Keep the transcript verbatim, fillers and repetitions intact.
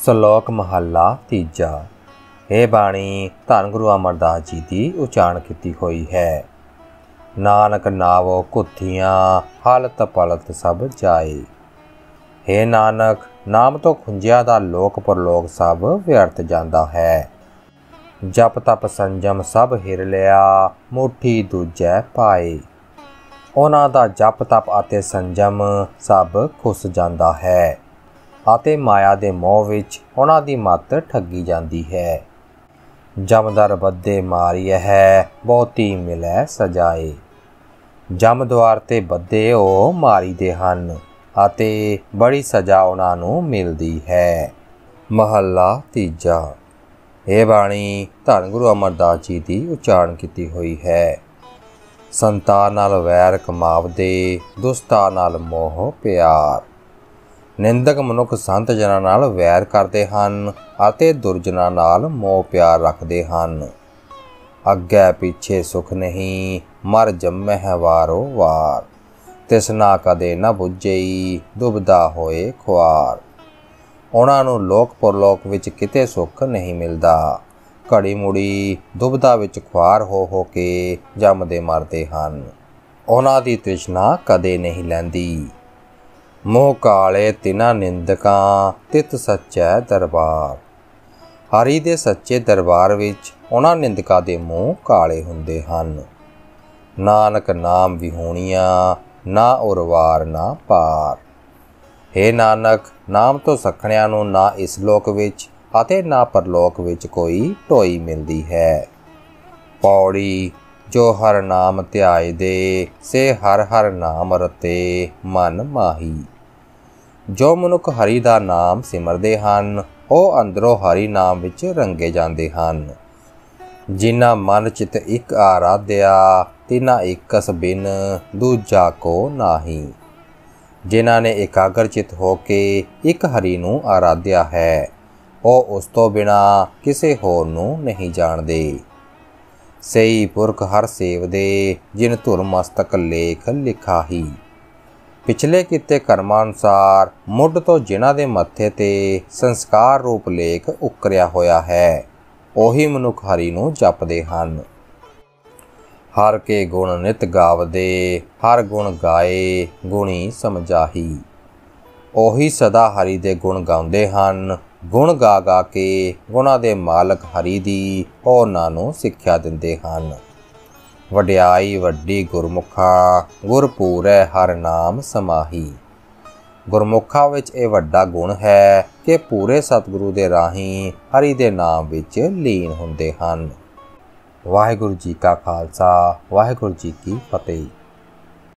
ਸ਼ਲੋਕ ਮਹੱਲਾ ਤੀਜਾ। ਇਹ ਬਾਣੀ ਧੰਨ ਗੁਰੂ ਅਮਰਦਾਸ ਜੀ ਦੀ ਉਚਾਰਨ ਕੀਤੀ ਹੋਈ ਹੈ। ਨਾਨਕ ਨਾਵੋ ਘੁੱਥੀਆਂ ਹਲਤ ਪਲਤ ਸਭ ਜਾਏ। ਹੇ ਨਾਨਕ, ਨਾਮ ਤੋਂ ਖੁੰਝਿਆ ਦਾ ਲੋਕ ਪਰਲੋਕ ਸਭ ਵਿਅਰਥ ਜਾਂਦਾ ਹੈ। ਜਪ ਤਪ ਸੰਜਮ ਸਭ ਹਿਰ ਲਿਆ, ਮੁੱਠੀ ਦੂਜੈ ਪਾਏ। ਉਹਨਾਂ ਦਾ ਜਪ ਤਪ ਅਤੇ ਸੰਜਮ ਸਭ ਖੁੱਸ ਜਾਂਦਾ ਹੈ ਅਤੇ ਮਾਇਆ ਦੇ ਮੋਹ ਵਿੱਚ ਉਹਨਾਂ ਦੀ ਮੱਤ ਠੱਗੀ ਜਾਂਦੀ ਹੈ। ਜਮਦਰ ਬੱਧੇ ਮਾਰੀਐ ਹੈ, ਬਹੁਤੀ ਮਿਲੈ ਸਜਾਏ। ਜਮ ਦੁਆਰ 'ਤੇ ਬੱਧੇ ਉਹ ਮਾਰੀਦੇ ਹਨ ਅਤੇ ਬੜੀ ਸਜ਼ਾ ਉਹਨਾਂ ਨੂੰ ਮਿਲਦੀ ਹੈ। ਮਹੱਲਾ ਤੀਜਾ। ਇਹ ਬਾਣੀ ਧੰਨ ਗੁਰੂ ਅਮਰਦਾਸ ਜੀ ਦੀ ਉਚਾਰਨ ਕੀਤੀ ਹੋਈ ਹੈ। ਸੰਤਾਂ ਨਾਲ ਵੈਰ ਕਮਾਵਦੇ, ਦੁਸਤਾਂ ਨਾਲ ਮੋਹ ਪਿਆਰ। ਨਿੰਦਕ ਮਨੁੱਖ ਸੰਤ ਜਨਾਂ ਨਾਲ ਵੈਰ ਕਰਦੇ ਹਨ ਅਤੇ ਦੁਰਜਨਾਂ ਨਾਲ ਮੋਹ ਪਿਆਰ ਰੱਖਦੇ ਹਨ। ਅੱਗੇ ਪਿੱਛੇ ਸੁਖ ਨਹੀਂ, ਮਰ ਜੰਮਹਿ ਵਾਰੋ ਵਾਰ। ਤਿਸਨਾ ਕਦੇ ਨਾ ਬੁੱਝਈ, ਦੁਬਦਾ ਹੋਏ ਖੁਆਰ। ਉਹਨਾਂ ਨੂੰ ਲੋਕ ਪਰਲੋਕ ਵਿੱਚ ਕਿਤੇ ਸੁੱਖ ਨਹੀਂ ਮਿਲਦਾ। ਘੜੀ ਮੁੜੀ ਦੁਬਦਾ ਵਿੱਚ ਖੁਆਰ ਹੋ ਹੋ ਕੇ ਜੰਮਦੇ ਮਰਦੇ ਹਨ। ਉਹਨਾਂ ਦੀ ਤ੍ਰਿਸ਼ਨਾ ਕਦੇ ਨਹੀਂ ਲੈਂਦੀ। ਮੋਹ ਕਾਲੇ ਤਿਨਾ ਨਿੰਦਕਾਂ, ਤਿਤ ਸੱਚੈ ਦਰਬਾਰ। ਹਰੀ ਦੇ ਸੱਚੇ ਦਰਬਾਰ ਵਿੱਚ ਉਹਨਾਂ ਨਿੰਦਕਾਂ ਦੇ ਮੂੰਹ ਕਾਲੇ ਹੁੰਦੇ ਹਨ। ਨਾਨਕ ਨਾਮ ਵਿਹੂਣੀਆਂ, ਨਾ ਉਰਵਾਰ ਨਾ ਪਾਰ। ਹੇ ਨਾਨਕ, ਨਾਮ ਤੋਂ ਸੱਖਣਿਆਂ ਨੂੰ ਨਾ ਇਸ ਲੋਕ ਵਿੱਚ ਅਤੇ ਨਾ ਪਰਲੋਕ ਵਿੱਚ ਕੋਈ ਢੋਈ ਮਿਲਦੀ ਹੈ। ਪੌੜੀ। ਜੋ ਹਰ ਨਾਮ ਧਿਆਏ ਦੇ, ਸੇ ਹਰ ਹਰ ਨਾਮ ਰਤੇ ਮਨ ਮਾਹੀ। ਜੋ ਮਨੁੱਖ ਹਰੀ ਦਾ ਨਾਮ ਸਿਮਰਦੇ ਹਨ, ਉਹ ਅੰਦਰੋਂ ਹਰੀ ਨਾਮ ਵਿੱਚ ਰੰਗੇ ਜਾਂਦੇ ਹਨ। ਜਿਨ੍ਹਾਂ ਮਨ ਚਿਤ ਇੱਕ ਆਰਾਧਿਆ, ਤਿਨਾ ਇਕਸ ਬਿਨ ਦੂਜਾ ਕੋ ਨਾਹੀ। ਜਿਨ੍ਹਾਂ ਨੇ ਇਕਾਗਰ ਚਿਤ ਹੋ ਕੇ ਇੱਕ ਹਰੀ ਨੂੰ ਆਰਾਧਿਆ ਹੈ, ਉਹ ਉਸ ਤੋਂ ਬਿਨਾਂ ਕਿਸੇ ਹੋਰ ਨੂੰ ਨਹੀਂ ਜਾਣਦੇ। ਸਈ ਪੁਰਖ ਹਰ ਸੇਵਦੇ, ਜਿਨ ਧੁਰ ਮਸਤਕ ਲੇਖ ਲਿਖਾਹੀ। ਪਿਛਲੇ ਕੀਤੇ ਕਰਮਾਂ ਅਨੁਸਾਰ ਮੁੱਢ ਤੋਂ ਜਿਨ੍ਹਾਂ ਦੇ ਮੱਥੇ 'ਤੇ ਸੰਸਕਾਰ ਰੂਪ ਲੇਖ ਉਕਰਿਆ ਹੋਇਆ ਹੈ, ਉਹੀ ਮਨੁੱਖ ਹਰੀ ਨੂੰ ਜਪਦੇ ਹਨ। ਹਰ ਕੇ ਗੁਣ ਨਿਤ ਗਾਵਦੇ, ਹਰ ਗੁਣ ਗਾਏ ਗੁਣੀ ਸਮਝਾਹੀ। ਉਹੀ ਸਦਾ ਹਰੀ ਦੇ ਗੁਣ ਗਾਉਂਦੇ ਹਨ। ਗੁਣ ਗਾ ਗਾ ਕੇ ਗੁਣਾਂ ਦੇ ਮਾਲਕ ਹਰੀ ਦੀ ਉਹਨਾਂ ਨੂੰ ਸਿੱਖਿਆ ਦਿੰਦੇ ਹਨ। ਵਡਿਆਈ ਵੱਡੀ ਗੁਰਮੁਖਾਂ, ਗੁਰ ਪੂਰੈ ਹਰ ਨਾਮ ਸਮਾਹੀ। ਗੁਰਮੁਖਾਂ ਵਿੱਚ ਇਹ ਵੱਡਾ ਗੁਣ ਹੈ ਕਿ ਪੂਰੇ ਸਤਿਗੁਰੂ ਦੇ ਰਾਹੀਂ ਹਰੀ ਦੇ ਨਾਮ ਵਿੱਚ ਲੀਨ ਹੁੰਦੇ ਹਨ। ਵਾਹਿਗੁਰੂ ਜੀ ਕਾ ਖਾਲਸਾ, ਵਾਹਿਗੁਰੂ ਜੀ ਕੀ ਫਤਿਹ।